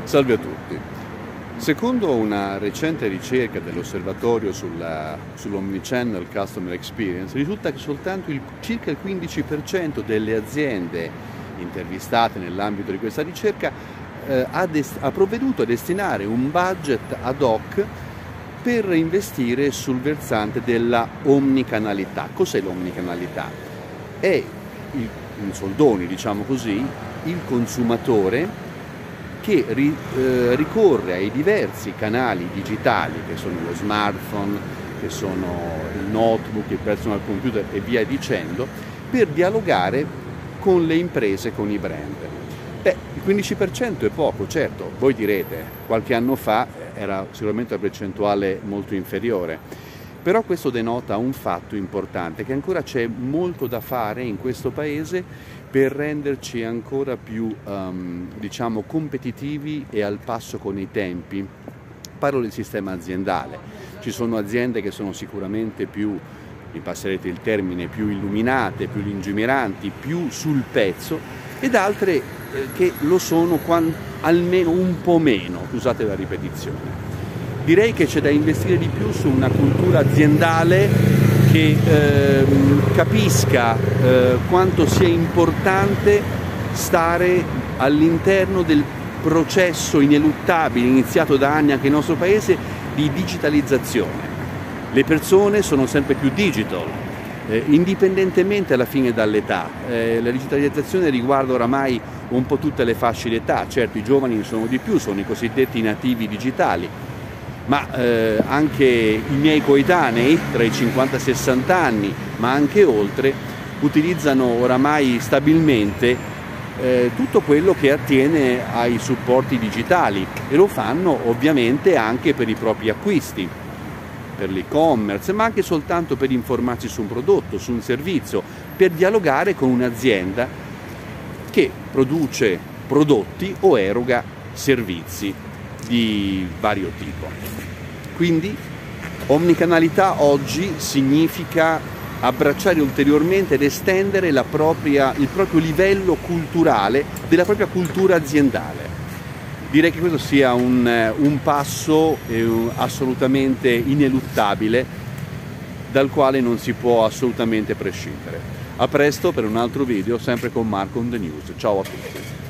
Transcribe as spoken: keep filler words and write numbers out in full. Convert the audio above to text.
Salve a tutti. Secondo una recente ricerca dell'osservatorio sull'Omnichannel Customer Experience, risulta che soltanto il, circa il quindici per cento delle aziende intervistate nell'ambito di questa ricerca eh, ha, ha provveduto a destinare un budget ad hoc per investire sul versante della omnicanalità. Cos'è l'omnicanalità? È, il, in soldoni diciamo così, il consumatore che ri, eh, ricorre ai diversi canali digitali che sono lo smartphone, che sono il notebook, il personal computer e via dicendo, per dialogare con le imprese, con i brand. Beh, il quindici per cento è poco, certo, voi direte, qualche anno fa era sicuramente una percentuale molto inferiore, però questo denota un fatto importante, che ancora c'è molto da fare in questo paese per renderci ancora più um, diciamo competitivi e al passo con i tempi. Parlo del sistema aziendale. Ci sono aziende che sono sicuramente più, mi passerete il termine, più illuminate, più lungimiranti, più sul pezzo, ed altre eh, che lo sono quando, almeno un po' meno, scusate la ripetizione. Direi che c'è da investire di più su una cultura aziendale che eh, capisca eh, quanto sia importante stare all'interno del processo ineluttabile iniziato da anni anche nel nostro paese di digitalizzazione. Le persone sono sempre più digital, eh, indipendentemente alla fine dall'età. Eh, la digitalizzazione riguarda oramai un po' tutte le fasce d'età, certo i giovani sono di più, sono i cosiddetti nativi digitali, ma eh, anche i miei coetanei tra i cinquanta e i sessanta anni, ma anche oltre, utilizzano oramai stabilmente eh, tutto quello che attiene ai supporti digitali, e lo fanno ovviamente anche per i propri acquisti, per l'e-commerce, ma anche soltanto per informarsi su un prodotto, su un servizio, per dialogare con un'azienda che produce prodotti o eroga servizi di vario tipo. Quindi omnicanalità oggi significa abbracciare ulteriormente ed estendere la propria, il proprio livello culturale della propria cultura aziendale. Direi che questo sia un, un passo eh, assolutamente ineluttabile, dal quale non si può assolutamente prescindere. A presto per un altro video, sempre con Marco on the News. Ciao a tutti.